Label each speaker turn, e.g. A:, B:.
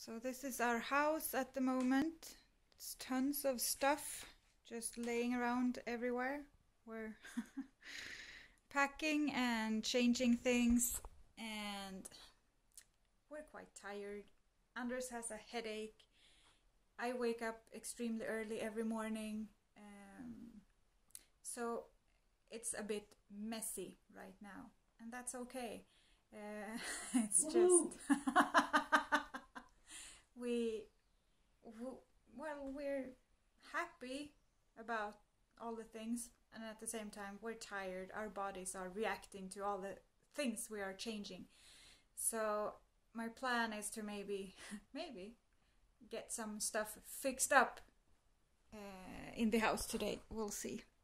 A: So this is our house at the moment. It's tons of stuff just laying around everywhere. We're packing and changing things, and we're quite tired. Anders has a headache. I wake up extremely early every morning, so it's a bit messy right now, and that's okay. It's just we're happy about all the things, and at the same time we're tired. Our bodies are reacting to all the things we are changing. So my plan is to maybe get some stuff fixed up in the house today. We'll see.